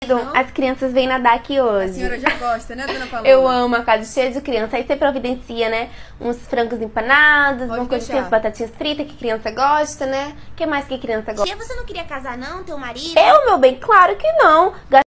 Não? As crianças vêm nadar aqui hoje. A senhora já gosta, né, dona Paloma? Eu amo a casa cheia de criança. Aí você providencia, né? Uns frangos empanados, Pode uma coisa assim, deixar. as batatinhas fritas que criança gosta, né? O que mais que criança gosta? Tia, você não queria casar não, teu marido? Eu, meu bem, claro que não.